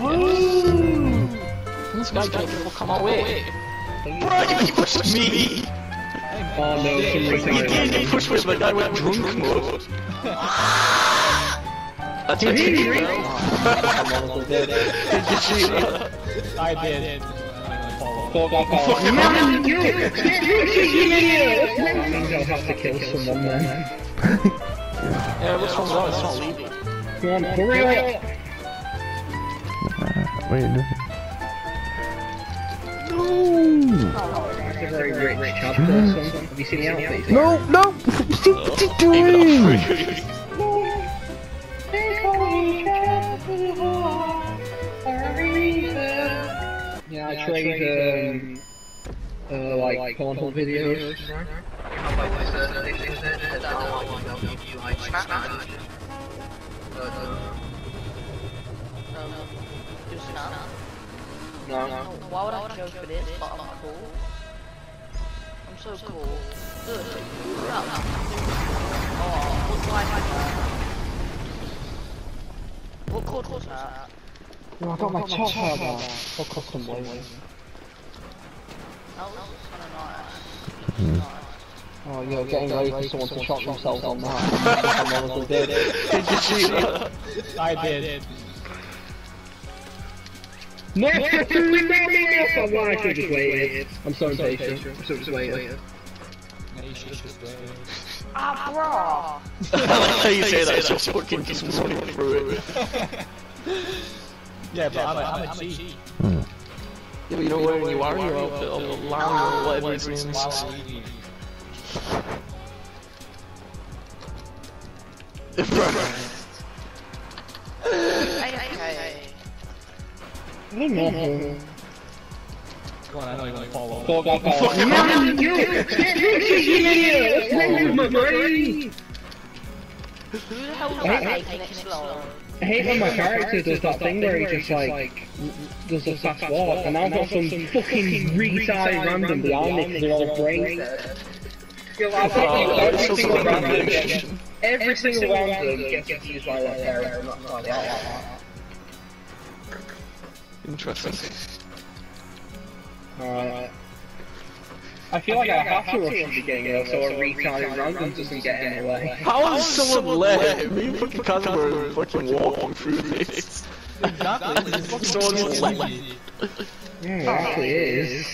Woo! This guy can't come my way. Bro, you pushed me! Oh no, You pushed me, but I went drunk mode. That's it. Did you see that? I did. Man, you idiot! That means I'll have to kill someone then. Yeah, what's wrong with that? It's not leaving. Come on, hurry up! What are you doing? That's a very rich chap person. Have you seen the outfit? No, no! What are you doing? Yeah, I trade, like, Pornhub videos. No. Why would I go for this? But I'm cool. I'm so cool. Good. Oh, what do I have? What chord was that? No, I got my top out there. For custom ways. That was kinda nice. Oh, you're getting ready for someone to shot themselves on that. Did you see that? I did. No, I'm lying, I just waited. I'm so impatient. I'm so just waiting. Ah, bro! I like how you say that, it's just fucking just running through it. Yeah, but I'm a G. Yeah, but you know where you are in your outfit, or Larry, or whatever his name is. Okay. Go on, I know you're gonna follow. Man, you idiot! What's wrong with my brain? Who the hell is that making it slow? I hate when my character does that thing where he just like does a fast walk, and I've got some fucking retarded random behind me because they're all brains dead. Every single random gets confused by their parents and that's like that. Interesting. Alright. I feel like I have to rush the beginning though, so a retarded random doesn't get in the way. How is someone let me and fucking Kazuma are fucking walking through this? Exactly, it's fucking Someone's so left. easy. Yeah, it actually is.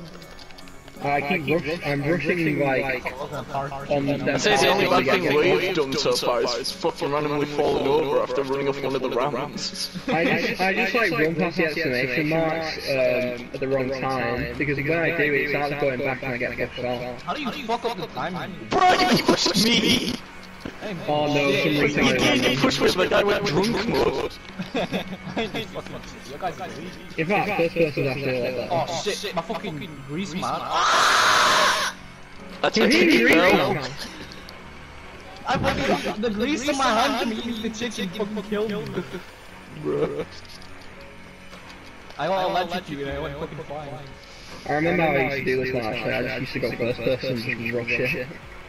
I'm rushing like on the I say the only bad thing we've done so far is fucking randomly falling over after running off one of the ramps. I just like run past the exclamation marks at the wrong time, because when I do it starts going back and I get pushed off. How do you fuck up the timing? Bro, you pushed me! Oh no, some retarded You pushed me, but I went drunk mode. You guys are easy. In fact, first person's actually like that. Oh shit, my fucking grease man. That's a ticket, bro. I fucking, the grease in my hand to eat the chicken fucking killed me. Bro. I got electrocuted and I went fucking flying. I remember how I used to do this one actually, I just used to go first person and just rough shit.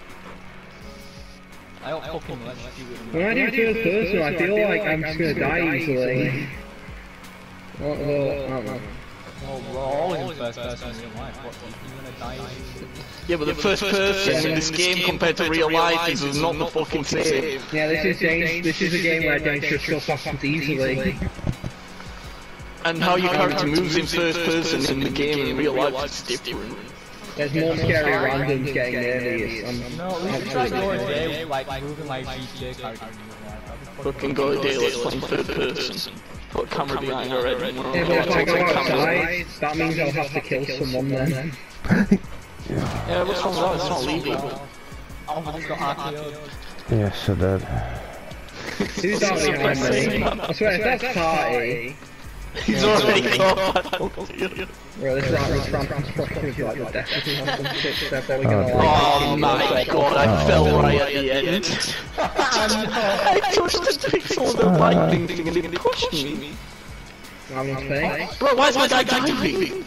I got fucking electrocuted. When I do first person, I feel like I'm just gonna die easily. Well, I don't know. Oh, we're all in first person in real life. What, you're gonna die easily? Yeah, but the first person in this game compared to real life is not the fucking same. Yeah, this is a game where dangerous stuff happens easily. And how your character moves in first person in the game in real life is different. There's more scary randoms getting near me. No, we should try going day, like moving like GTA characters in real life. Fucking go a day, let's play in third person. Put a camera behind our head. Yeah, but if I go outside, that means I'll have to kill someone then. Yeah, what's wrong with that? It's not legal. Oh, I just got RKO'd. Yes, I did. Who's that behind me? I swear, if that's party... He's already got Bro, this ramp's probably like the definitely have some shit stuff that we're gonna Oh my god, I fell right at the end. I touched the pixel of the lightning thing and it pushed me. I'm gonna say. Bro, why is my guy diving?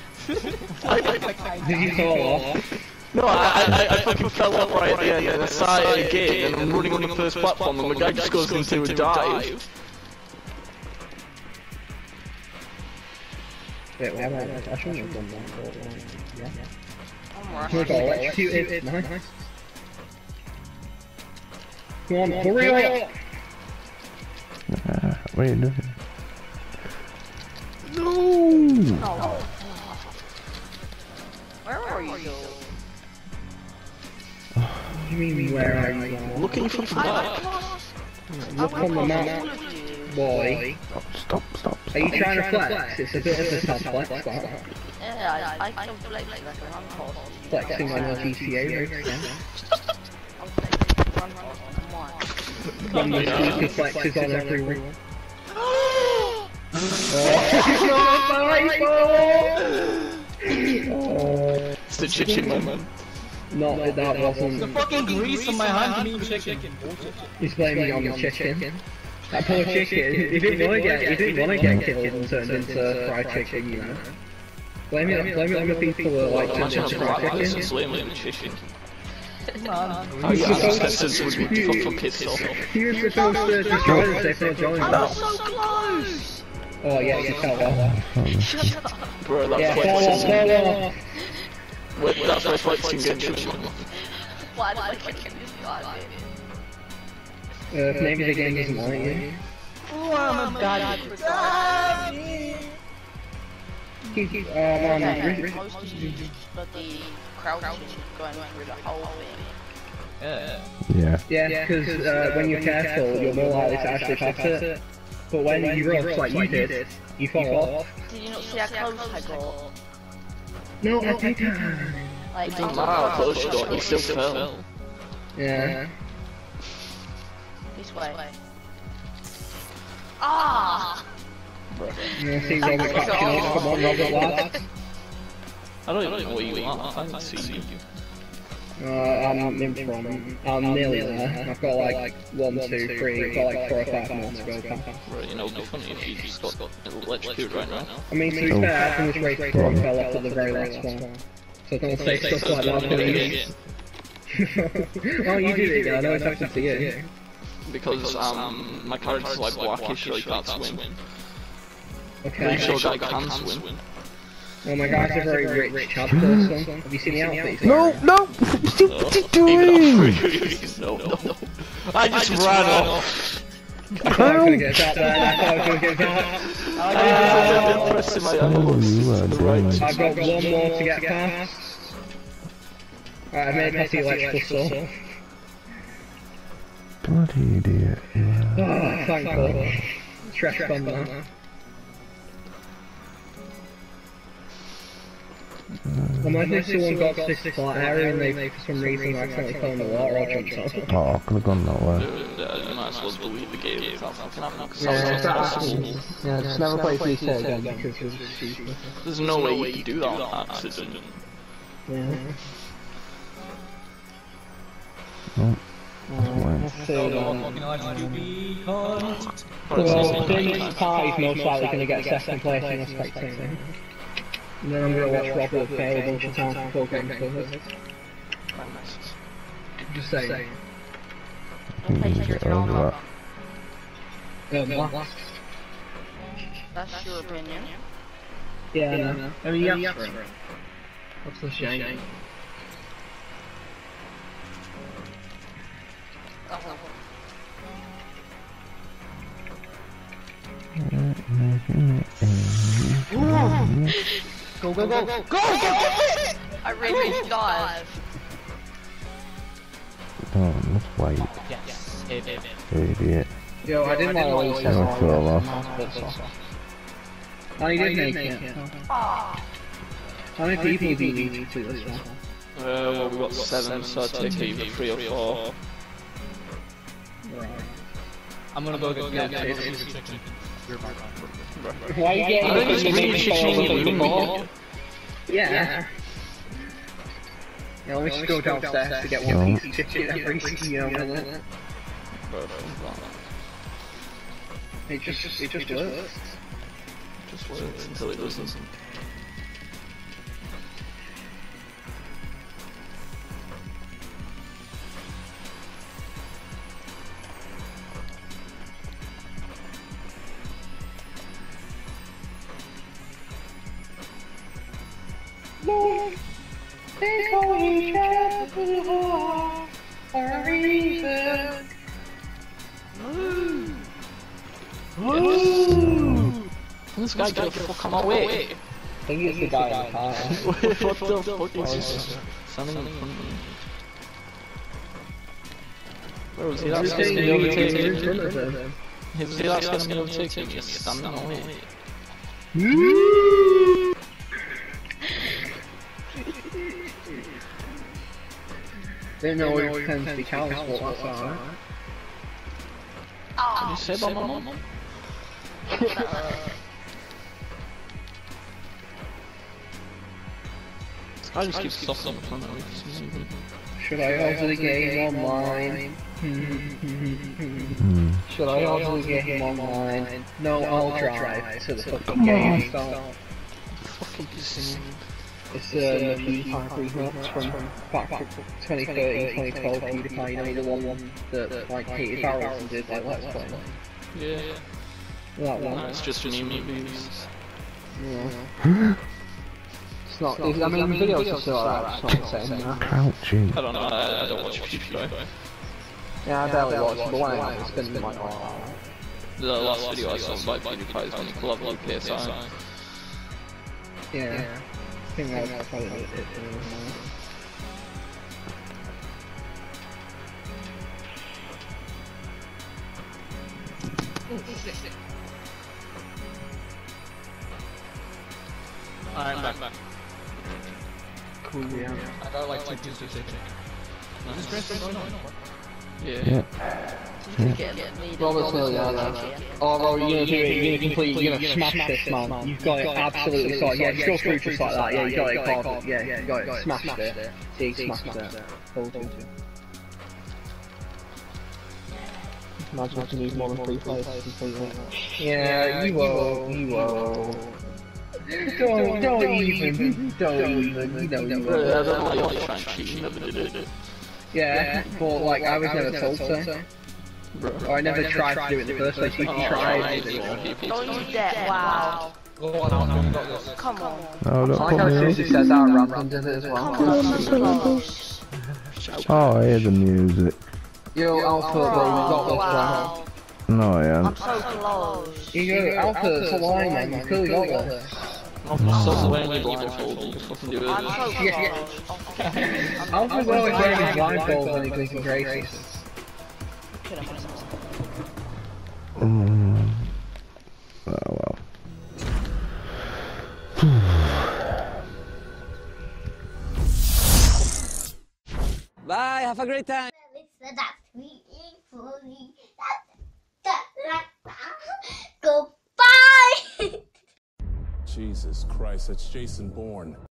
Did you fall off? No, I fucking fell off right at the end and I started again and I'm running on the first platform and my guy just goes into a dive. Wait, why am I shouldn't have done that, but, yeah. I'm We got electrocuted, nice. Come on, hurry up! What are you doing? No! Where are you? What do you mean, where are you going? Looking for the map. Look on the map, boy. Stop. Are you trying to flex? It's a bit of a tough flex, that. Yeah, I can flex like a run horse. Flexing on your GTA race, yeah. I'm flexing run horse on one. When the speaker flexes on everyone. It's the chicken moment. No, that wasn't. The fucking grease on my hand means chicken. He's blaming on the chicken. That poor chicken. He didn't want to get killed and turned into fried chicken, you know. Blame it on the people that like to Imagine just a fried black person chicken. slamming a chicken. Man. Oh yeah, ancestors would be fucking pissed off. He was supposed to destroy us if not join I'm us. so close! Oh yeah, you fell off. Bro, that's Yeah, why fall off, flexing. fall off. Wait, that's why flexing gets you. Why did I click in this guy? Maybe the game doesn't like you. Oh, I'm a bad. Man, Most of you, but the crouching going through the whole thing. Yeah. Yeah. yeah, because when you're careful, you're more likely to actually pass it. But when you rush like you did, you fall off. Did you not see how close I got? No, I didn't. Like, No matter how close you got, you still fell. Yeah. this way. Ah! You see Robert catching up. Come on, Robert, lad. I don't even know where you are. I can't see you. I'm in from. I'm nearly there. I've got like 1, 2, 3. I've got like 4 or 5 more to go past. Right, you know, it'd be funny if you just got electrocuted right now. I mean, to be fair, I think this race before I fell off at the very last one. So don't say stuff like that, please. Oh, you did it, yeah, I know it's happened to you. Because my character's like blackish, so he can't swim. Okay. Pretty sure guy can swim. Well, my guy's a very rich chap person. Have you seen the outfit? No! What are you doing? No. I just ran off. I thought I was gonna get that there, I thought I was gonna get that. Pressing my elbows. I've got 1 more to get past. Alright, I made it past the electrical stuff. Bloody idiot. Yeah. Oh, thank God. Trash fun now. Imagine if someone got to this flat area and they for some reason accidentally fell in the water or jumped off. Oh, I could have gone that way. You might as well delete the game without fucking happening, because Yeah, just never play GTA again because it's stupid. there's no way you can do that on accident. Yeah. Oh, Well, Damon's party's most likely going to get second place in the spectator. And then I'm going to watch Robert fail a bunch of times before getting first. Just saying. get over that. That's your opinion. Yeah, I know. I mean, yeah. What's the shame? Go, go, go! Go! I really dive. Oh, let's wait. Yes. Idiot. Yo, I didn't want to lose I fell off. Oh, you did make it. How many people do you need to this one? Well, we've got 7, so I'd take either 3 or 4. Right. I'm gonna go get Why are you getting I think it's really chicken in the Yeah. Yeah, let me just go downstairs to get 1 piece of chicken every minute. It just works. Just works until it doesn't. Look, they call each other for a reason. This guy got the fuck on my way. I think it's the guy on the car. What the fuck is this? Something in front of me. Bro, is he that scared of me overtaking? Is he that scared of me overtaking? Just standing on me. Didn't know it pretends to be cows, but that's alright. What did you say about my mum? I just keep stopping in front of me for some reason. Should I order the game online? Should I order the game online? No, I'll drive to the fucking game. Fucking pissing me. It's the PewDiePie remix from back 2013, 2012 PewDiePie, you know, the one that like hated barrels and did like Let's Play. Yeah. That one. No, it's just me movies. Yeah. It's not, I mean, videos are still alright, it's not the same, no? Crouching. I don't know, I don't watch PewDiePie. Yeah, I barely watch, but when I have, it's been like, The last video I saw by PewDiePie is when he collabed with KSI. yeah. I think that was probably it. I'm back. Cool, yeah. I got like 2 2 6. Is this race going on? Yeah. Robert's nearly there though. Oh, Robert, you're gonna do it, you're gonna complete, you're gonna smash this, man. You've got it absolutely sorted. Yeah, just go through just like that. Yeah, you got it covered. Yeah, you got it. Smashed it. See, smashed it. Imagine if you need more than 3 players to complete it. Yeah, you will. Don't even, you know you will. I don't know why you're trying to cheat, you never did it. Yeah, but like, I was never told to. Or I never tried to do it in the first place, you tried to do it. Don't you dare, wow. Go on, I've got this. Come on. Oh, don't I like how put me Susie says that random did it as well. Come on, so close. on. Oh, I hear the music. Yo, Alpha, bro, you got this, Wow. No, I I'm am. so close. You go, Alpha, it's a lie, man, you clearly got this. I'm so wearing you blindfold, you fucking do it. I'm so close. Alpha's always wearing his blindfold when he goes to races. Oh, well. Bye, have a great time. Goodbye! Jesus Christ, that's Jason Bourne.